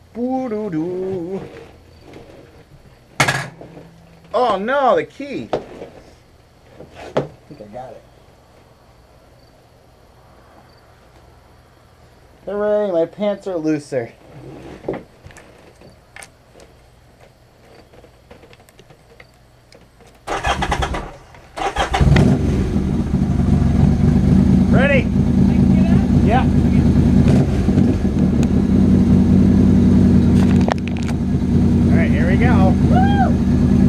Boo-doo-doo. Oh no, the key. I think I got it. Hooray, my pants are looser. Ready? Yeah. All right, here we go. Woo!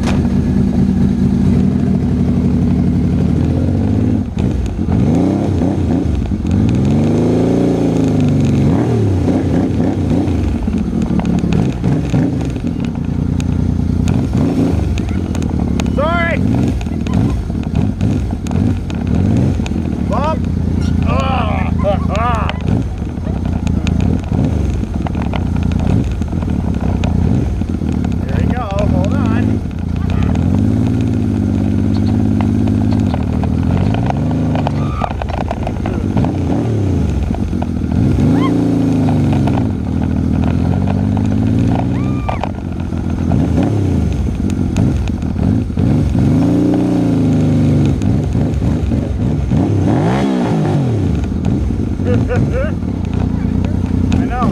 I know.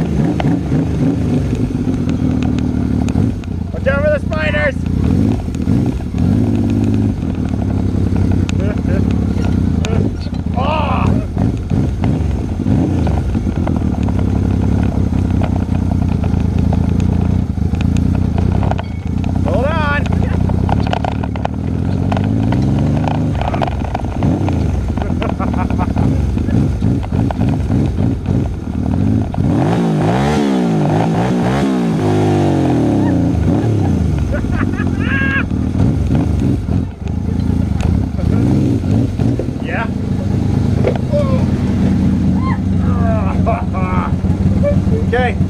Watch out for the spiders! Oh! Hold on! Yeah. Okay.